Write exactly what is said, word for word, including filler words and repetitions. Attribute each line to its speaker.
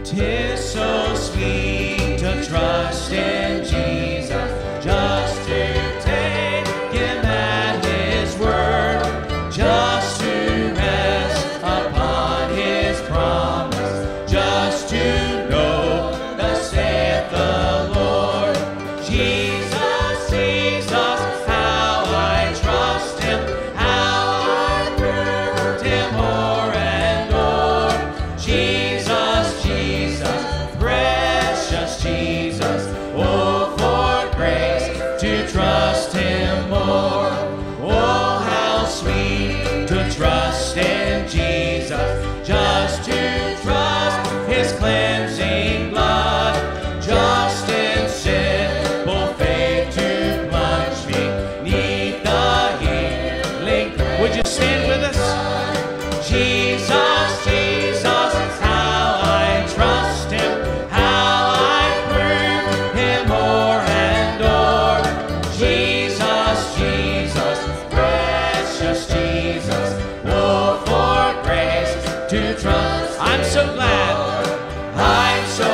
Speaker 1: 'Tis so sweet to trust in Jesus, just to take Him at His word, just to rest upon His promise, just to know thus saith the Lord. Jesus, Jesus, how I trust Him, how I proved Him o'er and o'er. Jesus, Jesus, precious Jesus, oh, for grace to trust Him more. Oh, how sweet to trust in Jesus, just to trust His cleansing blood, just in simple faith to plunge me neath the healing. Would you stand with us? Jesus, Jesus, how I trust Him, how I prove Him o'er and o'er. Jesus, Jesus, precious Jesus, oh, for grace to trust. I'm so glad, I'm so